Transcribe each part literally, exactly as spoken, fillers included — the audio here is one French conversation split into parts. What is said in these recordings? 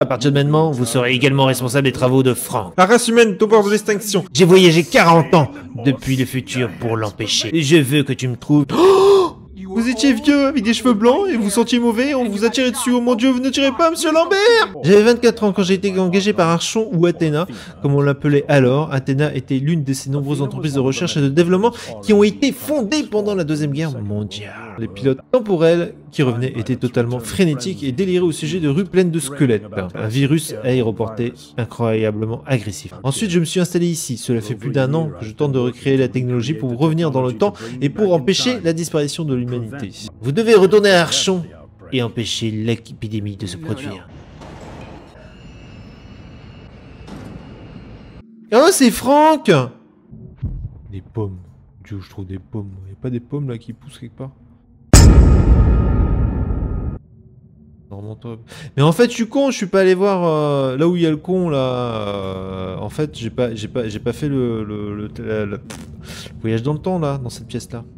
À partir de maintenant, vous serez également responsable des travaux de Frank. La race humaine est au bord de l'extinction. J'ai voyagé quarante ans depuis le futur pour l'empêcher. Et je veux que tu me trouves... Vous étiez vieux, avec des cheveux blancs, et vous sentiez mauvais, on vous a tiré dessus. Oh mon dieu, vous ne tirez pas, monsieur Lambert! J'avais vingt-quatre ans quand j'ai été engagé par Archon ou Athéna, comme on l'appelait alors. Athéna était l'une de ces nombreuses entreprises de recherche et de développement qui ont été fondées pendant la Deuxième Guerre mondiale. Les pilotes temporels qui revenaient étaient totalement frénétiques et déliraient au sujet de rues pleines de squelettes. Un virus aéroporté incroyablement agressif. Ensuite, je me suis installé ici. Cela fait plus d'un an que je tente de recréer la technologie pour revenir dans le temps et pour empêcher la disparition de l'humanité. Vous devez retourner à Archon et empêcher l'épidémie de se produire. Oh, c'est Franck! Des pommes. Dieu, je trouve des pommes. Il n'y a pas des pommes là qui poussent quelque part? Mais en fait, je suis con, je suis pas allé voir euh, là où il y a le con là. Euh, en fait, j'ai pas, j'ai pas, j'ai pas fait le, le, le, le, le voyage dans le temps là, dans cette pièce là.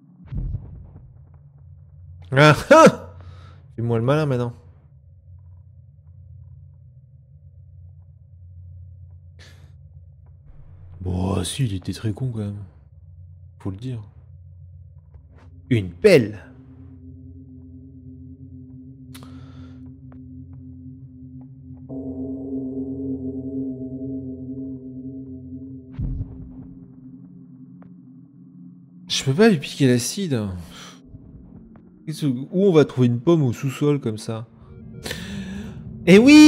Ah ah! Fais-moi le malin maintenant. Bon, si, il était très con quand même. Faut le dire. Une pelle. Je peux pas lui piquer l'acide. Où on va trouver une pomme au sous-sol comme ça? Eh oui!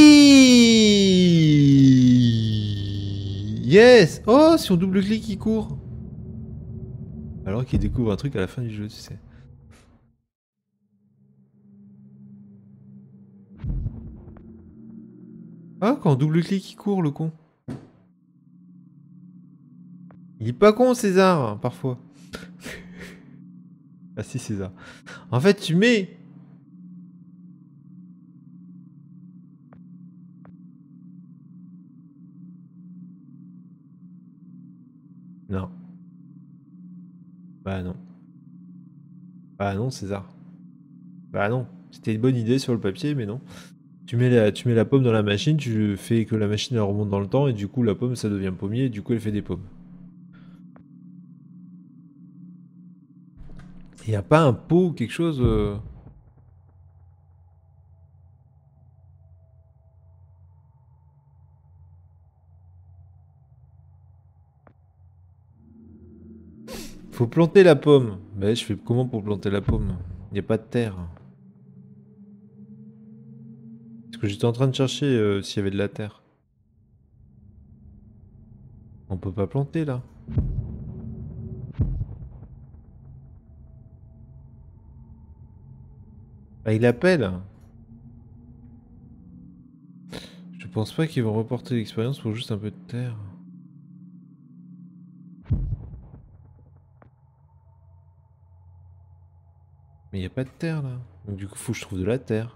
Yes! Oh, si on double-clique, il court. Alors qu'il découvre un truc à la fin du jeu, tu sais. Ah, quand on double-clique, il court, le con. Il est pas con, César, parfois. Ah si, César. En fait, tu mets... Non. Bah non. Bah non, César. Bah non. C'était une bonne idée sur le papier, mais non. Tu mets, la, tu mets la pomme dans la machine, tu fais que la machine elle remonte dans le temps, et du coup la pomme ça devient pommier, et du coup elle fait des pommes. Il n'y a pas un pot ou quelque chose euh... Faut planter la pomme. Bah je fais comment pour planter la pomme? Il n'y a pas de terre. Parce que j'étais en train de chercher euh, s'il y avait de la terre. On peut pas planter là. Ah, il appelle. Je pense pas qu'ils vont reporter l'expérience pour juste un peu de terre. Mais il n'y a pas de terre là. Donc du coup faut que je trouve de la terre.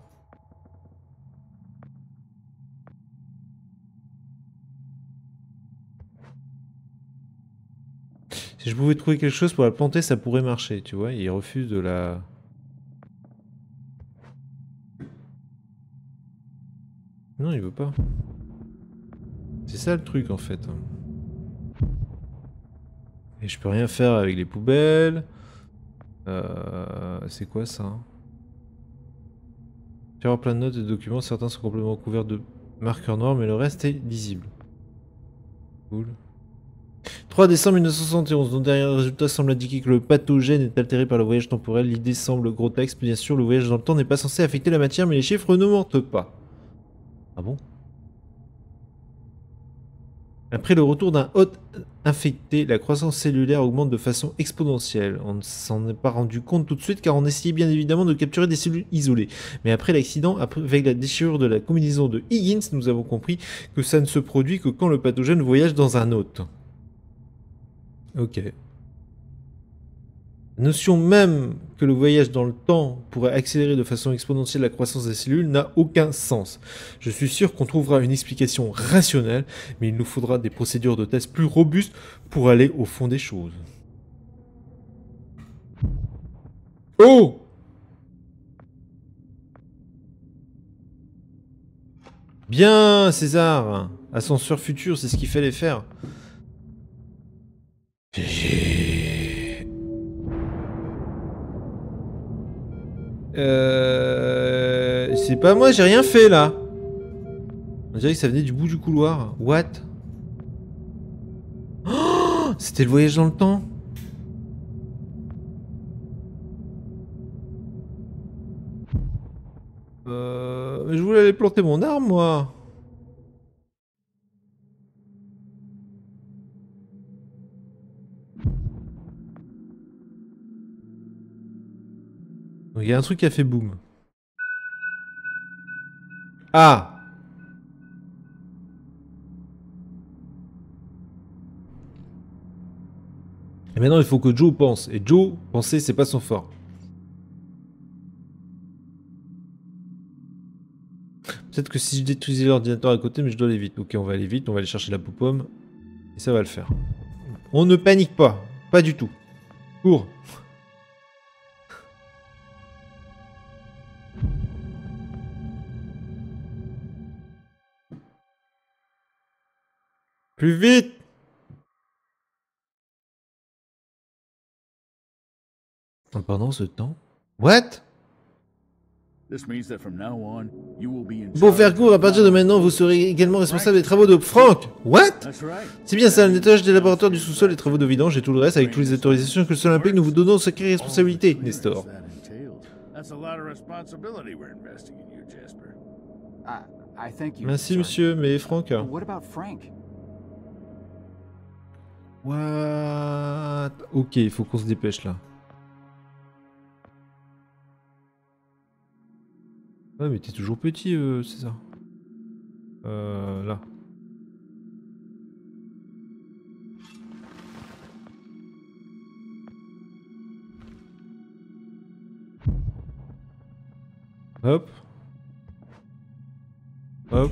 Si je pouvais trouver quelque chose pour la planter, ça pourrait marcher, tu vois. Il refuse de la... Non, il veut pas. C'est ça le truc en fait. Et je peux rien faire avec les poubelles. Euh, c'est quoi ça? Tu as plein de notes et de documents, certains sont complètement couverts de marqueurs noirs, mais le reste est lisible. Cool. trois décembre mille neuf cent soixante et onze, dont derrière le résultat semble indiquer que le pathogène est altéré par le voyage temporel. L'idée semble grotesque, bien sûr, le voyage dans le temps n'est pas censé affecter la matière, mais les chiffres ne mentent pas. Ah bon? Après le retour d'un hôte infecté, la croissance cellulaire augmente de façon exponentielle. On ne s'en est pas rendu compte tout de suite car on essayait bien évidemment de capturer des cellules isolées. Mais après l'accident, avec la déchirure de la combinaison de Higgins, nous avons compris que ça ne se produit que quand le pathogène voyage dans un hôte. Ok. La notion même que le voyage dans le temps pourrait accélérer de façon exponentielle la croissance des cellules n'a aucun sens. Je suis sûr qu'on trouvera une explication rationnelle, mais il nous faudra des procédures de test plus robustes pour aller au fond des choses. Oh! Bien, César. Ascenseur futur, c'est ce qu'il fallait faire. Euh... C'est pas moi, j'ai rien fait là. On dirait que ça venait du bout du couloir. What? Oh, c'était le voyage dans le temps. Euh... Je voulais aller planter mon arme, moi. Il y a un truc qui a fait boum. Ah! Et maintenant, il faut que Joe pense. Et Joe, penser, c'est pas son fort. Peut-être que si je détruisais l'ordinateur à côté, mais je dois aller vite. Ok, on va aller vite, on va aller chercher la pomme. Et ça va le faire. On ne panique pas. Pas du tout. Cours. Plus vite! Pendant ce temps... What? Pour faire court, à partir de maintenant, vous serez également responsable des travaux de Frank. What? C'est bien ça, le nettoyage des laboratoires du sous-sol, les travaux de vidange et tout le reste, avec toutes les autorisations que le sol implique, nous vous donnons sacrée responsabilité, Nestor. Merci, monsieur, mais Frank... What? Ok, il faut qu'on se dépêche, là. Ouais, mais t'es toujours petit, euh, c'est ça. Euh, là. Hop. Hop.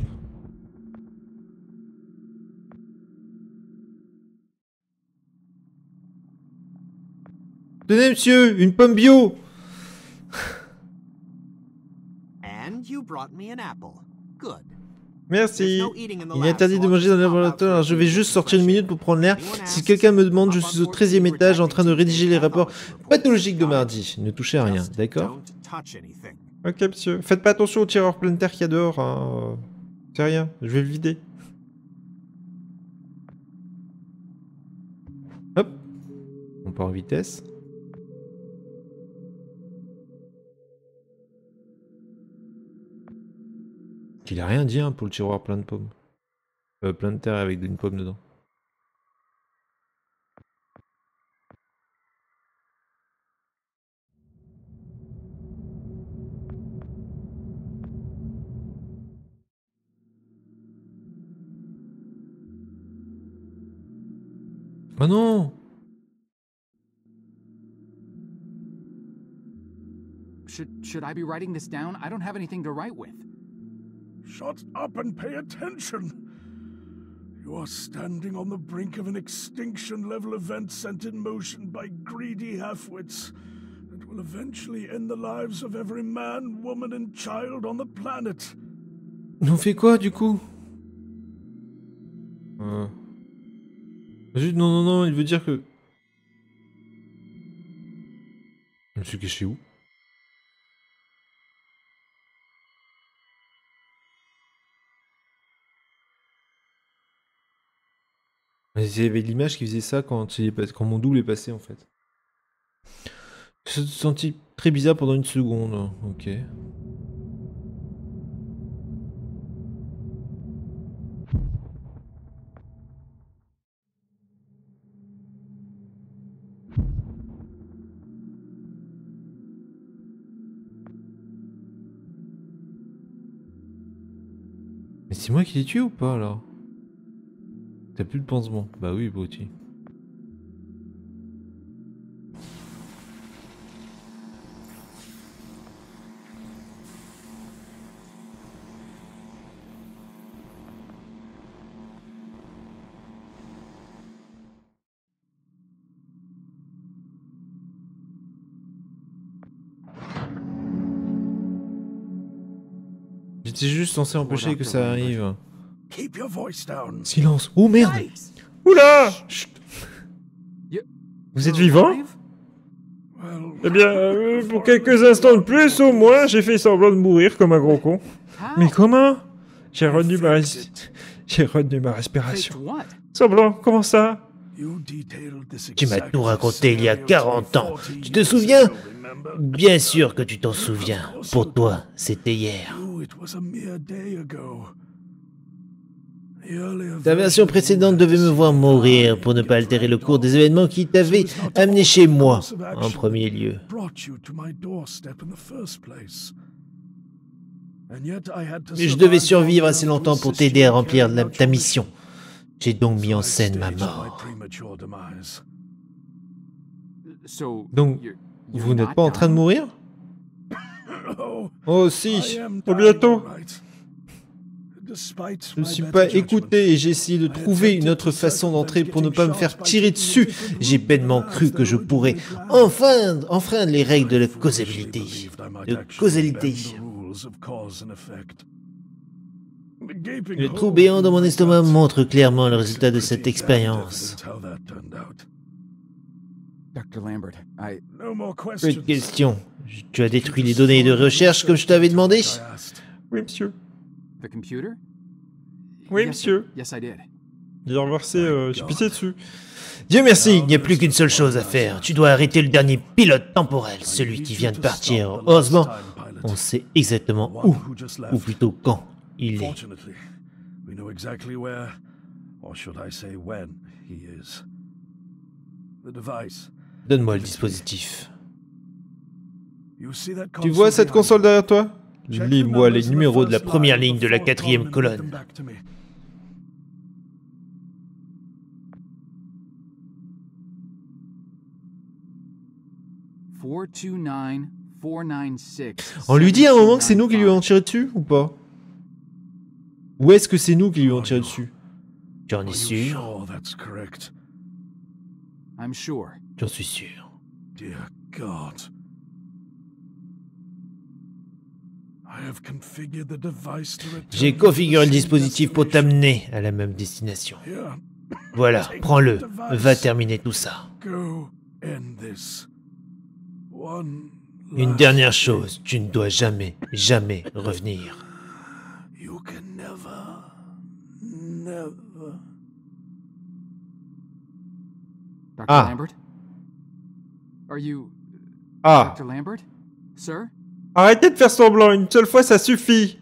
Tenez, monsieur, une pomme bio. Merci. Il est interdit de manger dans le laboratoire, alors je vais juste sortir une minute pour prendre l'air. Si quelqu'un me demande, je suis au treizième étage en train de rédiger les rapports pathologiques de mardi. Ne touchez à rien, d'accord? Ok, monsieur. Faites pas attention au tireur plein de terre qu'il y a dehors. Hein. C'est rien, je vais le vider. Hop. On part en vitesse. Il a rien dit hein, pour le tiroir plein de pommes. Euh, plein de terre avec une pomme dedans. Oh non! Should should I be writing this down? I don't have anything to write with. Shut up and pay attention. You are standing on the brink of an extinction-level event sent in motion by greedy half-wits that will eventually end the lives of every man, woman and child on the planet. On fait quoi du coup? euh... Juste non non non, il veut dire que... Je me suis caché où? Il y avait l'image qui faisait ça quand, il est passé, quand mon double est passé en fait. Je me suis senti très bizarre pendant une seconde. Ok. Mais c'est moi qui l'ai tué ou pas là? T'as plus de pansement? Bah oui, Brutti. J'étais juste censé empêcher que ça arrive. Keep your voice down. Silence. Oh merde. Yikes! Oula! Chut. You- Vous êtes you're vivant? alive? Well, Eh bien, euh, pour quelques instants de plus, au moins, j'ai fait semblant de mourir comme un gros con. How? Mais comment? J'ai retenu ma, res- j'ai retenu ma respiration. Faked what? Semblant, comment ça? you detailed this Tu m'as exact tout raconté il y a scenario quarante to me ans. forty Tu te years souviens? ago, remember? Bien sûr que tu t'en souviens. Pour toi, c'était hier. You, it was a mere day ago. The earlier Ta version version précédente had devait me seen voir the mourir eye pour ne pas it altérer le dragged cours des off. événements qui t'avaient So it's not amené all chez the moi, course of en action premier lieu. brought you to my doorstep in the first place. And yet I had to Mais je devais survive survivre long assez enough to longtemps pour assist t'aider you à in remplir carrying la- out ta your mission. J'ai donc mis So en I scène ma staged my mort. premature demise. So Donc, you're, you're Vous n'êtes not pas en train de dying? mourir? Oh, Oh I si. am Au dying, bientôt. all right. Despite Je ne my suis better pas judgment, écouté et j'ai essayé de I trouver une attempted autre to façon d'entrer circumvent pour ne pas me getting faire shot by tirer taking a dessus. different J'ai route pleinement than cru as que je they pourrais originally planned. enfreindre, enfreindre les règles de la I foolishly causalité. believed I might De actually causalité. bend the rules of cause and effect. The gaping Le hole trou béant dans mon in my estomac gut montre clairement le makes résultat it de cette pretty expérience. damned evident how that turned out. Doctor Lambert, I. No more Plus questions. de questions. Tu as détruit les données de recherche comme je t'avais demandé? Oui, monsieur. The computer? Oui, Yes, monsieur. sir. Yes, I did. Il a reversé, euh, j'ai pissé dessus. Dieu merci, il n'y a plus qu'une seule chose à faire. Tu dois arrêter le dernier pilote temporel, celui qui vient de partir. Heureusement, on sait exactement où, ou plutôt quand, il est. Fortunately, we know exactly where, or should I say when, he is. The device. Donne-moi le dispositif. You see that Tu console vois cette behind console you? derrière toi? Check the Lis-moi les numbers in the numéros de la first première line ligne de la before quatrième column and read colonne. them back to me. four two nine four nine six. On lui dit à un moment que c'est nous qui lui avons tiré dessus, ou pas? Ou est-ce que c'est nous qui lui avons tiré dessus? J'en Are es you sûr? sure that's correct? I'm sure. J'en suis sûr. Dear God. I have configured the device to return J'ai you to the configuré le same dispositif pour destination. t'amener à la même destination. Here, Voilà, prends-le. Va terminer tout ça. go end this. One Une last dernière thing. chose, tu ne dois jamais, jamais revenir. You can never, never. Doctor Ah. Lambert? Are you. Ah, Doctor Lambert? Sir? arrêtez de faire semblant, une seule fois ça suffit.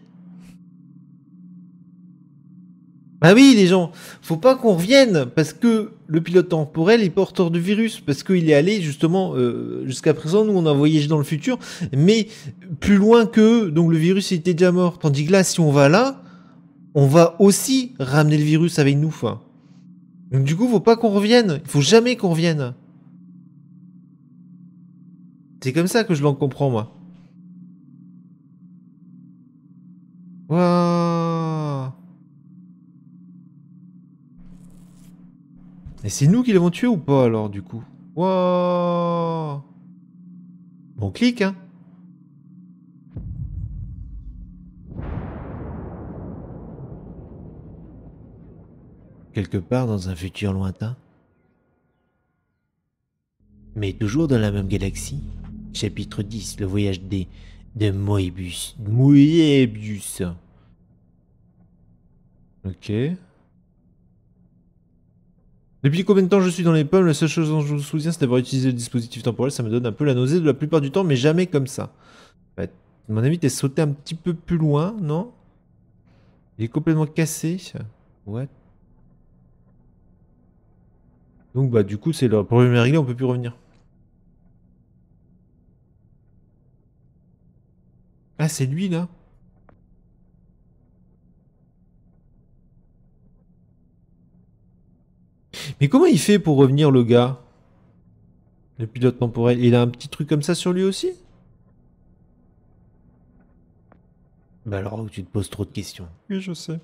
Bah oui, les gens, faut pas qu'on revienne, parce que le pilote temporel est porteur du virus, parce qu'il est allé justement, euh, jusqu'à présent, nous on a voyagé dans le futur, mais plus loin que eux, donc le virus il était déjà mort. Tandis que là, si on va là, on va aussi ramener le virus avec nous. Fin. Donc du coup, faut pas qu'on revienne, il faut jamais qu'on revienne. C'est comme ça que je l'en comprends, moi. Waouh. Et c'est nous qui l'avons tué ou pas alors du coup? Waouh. On clique hein. Quelque part dans un futur lointain. Mais toujours dans la même galaxie. Chapitre dix, le voyage des de Moebius. Moebius. Ok. Depuis combien de temps je suis dans les pommes, la seule chose dont je me souviens c'est d'avoir utilisé le dispositif temporel, ça me donne un peu la nausée de la plupart du temps, mais jamais comme ça. Bah, à mon avis, t'es sauté un petit peu plus loin, non? Il est complètement cassé. What? Donc bah du coup c'est le problème est réglé, on peut plus revenir. Ah c'est lui là? Mais comment il fait pour revenir le gars? Le pilote temporel. Il a un petit truc comme ça sur lui aussi? Bah alors tu te poses trop de questions. Oui, je sais.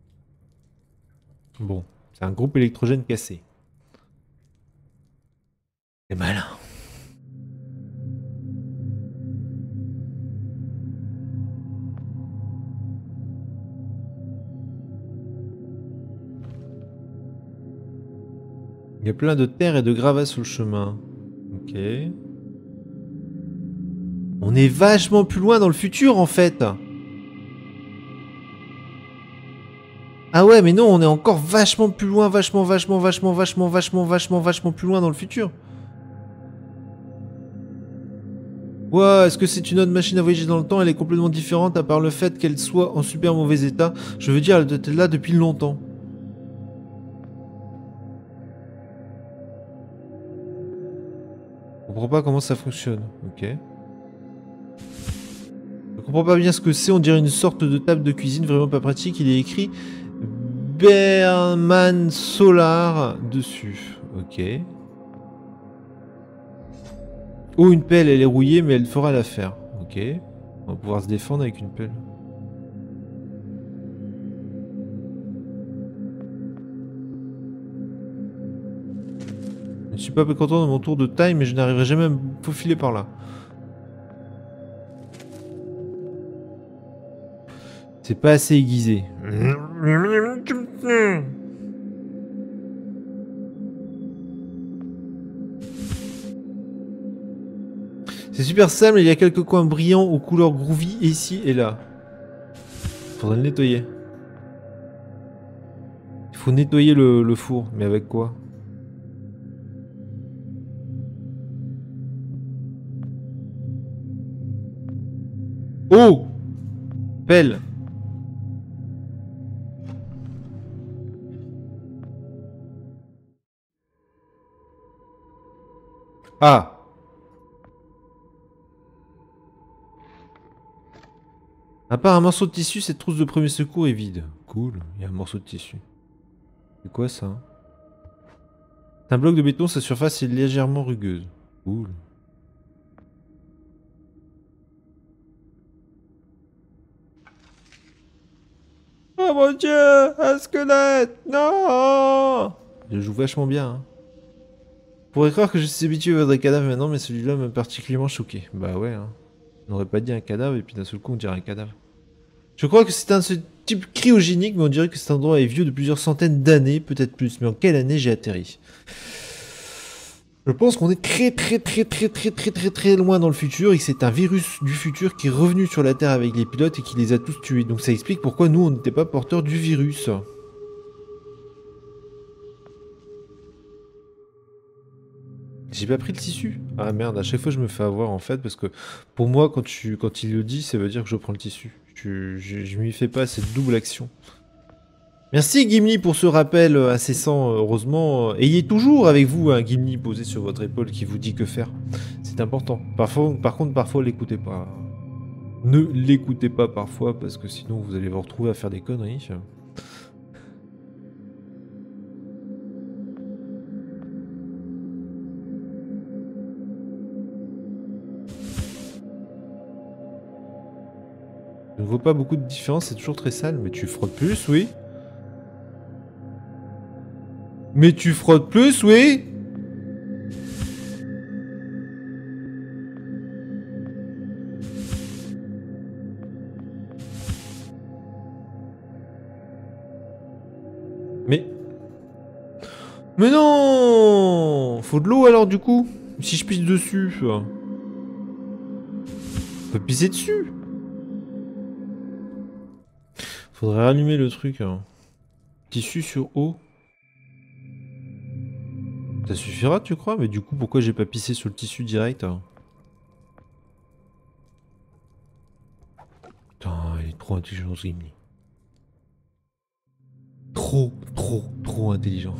Bon, c'est un groupe électrogène cassé. C'est malin. Il y a plein de terre et de gravats sur le chemin. Ok. On est vachement plus loin dans le futur en fait. Ah ouais, mais non, on est encore vachement plus loin, vachement, vachement, vachement, vachement, vachement, vachement, vachement plus loin dans le futur. Ouais, est-ce que c'est une autre machine à voyager dans le temps? Elle est complètement différente à part le fait qu'elle soit en super mauvais état. Je veux dire, elle était là depuis longtemps. Je comprends pas comment ça fonctionne. Ok. Je comprends pas bien ce que c'est. On dirait une sorte de table de cuisine vraiment pas pratique. Il est écrit Berman Solar dessus. Ok. Oh, une pelle, elle est rouillée, mais elle fera l'affaire. Ok. On va pouvoir se défendre avec une pelle. Je ne suis pas content de mon tour de taille, mais je n'arriverai jamais à me faufiler par là. C'est pas assez aiguisé. C'est super simple, il y a quelques coins brillants aux couleurs groovy ici et là. Faudrait le nettoyer. Il faut nettoyer le, le four, mais avec quoi? Oh! Pelle! Ah! À part un morceau de tissu, cette trousse de premier secours est vide. Cool, il y a un morceau de tissu. C'est quoi ça? C'est un bloc de béton, sa surface est légèrement rugueuse. Cool. Oh mon dieu, un squelette! Non! Je joue vachement bien. Hein. On pourrait croire que je suis habitué à des cadavres maintenant, mais celui-là m'a particulièrement choqué. Bah ouais, hein. On n'aurait pas dit un cadavre et puis d'un seul coup on dirait un cadavre. Je crois que c'est un ce type cryogénique, mais on dirait que cet endroit est vieux de plusieurs centaines d'années, peut-être plus. Mais en quelle année j'ai atterri? Je pense qu'on est très très très très très très très très loin dans le futur et que c'est un virus du futur qui est revenu sur la Terre avec les pilotes et qui les a tous tués. Donc ça explique pourquoi nous on n'était pas porteurs du virus. J'ai pas pris le tissu. Ah merde, à chaque fois je me fais avoir en fait parce que pour moi quand, tu, quand il le dit ça veut dire que je prends le tissu. Je, je, je m'y fais pas cette double action. Merci Gimli pour ce rappel incessant, heureusement. Ayez toujours avec vous un Gimli posé sur votre épaule qui vous dit que faire. C'est important. Parfois, par contre, parfois, l'écoutez pas. Ne l'écoutez pas parfois, parce que sinon vous allez vous retrouver à faire des conneries. Je ne vois pas beaucoup de différence, c'est toujours très sale, mais tu frottes plus, oui. Mais tu frottes plus, oui. Mais... Mais non! Faut de l'eau alors du coup? Si je pisse dessus... On peut pisser dessus? Faudrait rallumer le truc. Hein. Tissu sur eau. Ça suffira, tu crois? Mais du coup, pourquoi j'ai pas pissé sur le tissu direct? Hein? Putain, il est trop intelligent, ce Gimli. Trop, trop, trop intelligent.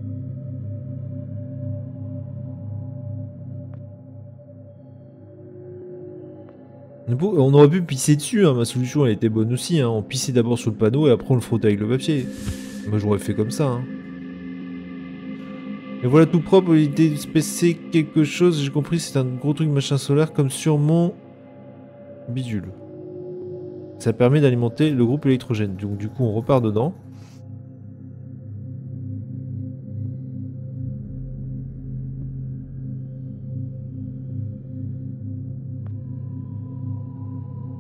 On aurait pu pisser dessus, hein. Ma solution elle était bonne aussi. Hein. On pissait d'abord sur le panneau et après on le frottait avec le papier. Moi j'aurais fait comme ça. Hein. Et voilà tout propre, il était spécé quelque chose, j'ai compris, c'est un gros truc machin solaire comme sur mon bidule. Ça permet d'alimenter le groupe électrogène. Donc du coup on repart dedans.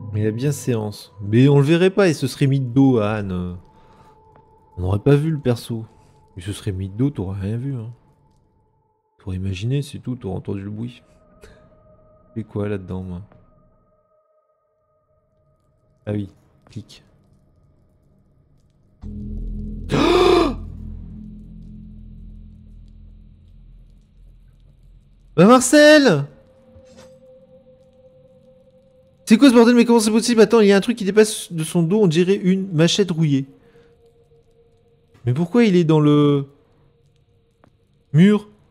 Mais il a bien séance. Mais on le verrait pas, il se serait mis de dos à Anne. On n'aurait pas vu le perso. Il se serait mis de dos, t'aurais rien vu. Hein. T'aurais imaginé, c'est tout, t'aurais entendu le bruit. C'est quoi là-dedans, moi? Ah oui, clic. Bah Marcel! C'est quoi ce bordel? Mais comment c'est possible? Attends, il y a un truc qui dépasse de son dos, on dirait une machette rouillée. Mais pourquoi il est dans le... mur?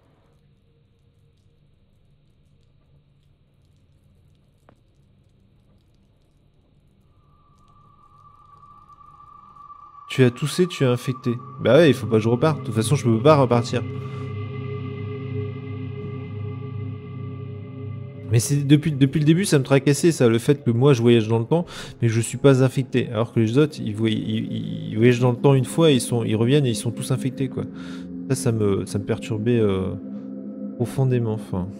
Tu as toussé, tu as infecté. Bah ouais, il faut pas que je reparte. De toute façon, je peux pas repartir. Mais c'est depuis, depuis le début, ça me tracassait, ça, le fait que moi, je voyage dans le temps, mais je suis pas infecté. Alors que les autres, ils, voy ils, ils voyagent dans le temps une fois, et ils, sont, ils reviennent et ils sont tous infectés, quoi. Ça, ça me, ça me perturbait euh, profondément, enfin...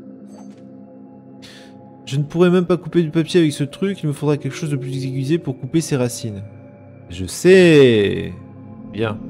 Je ne pourrais même pas couper du papier avec ce truc, il me faudra quelque chose de plus aiguisé pour couper ses racines. Je sais... Bien.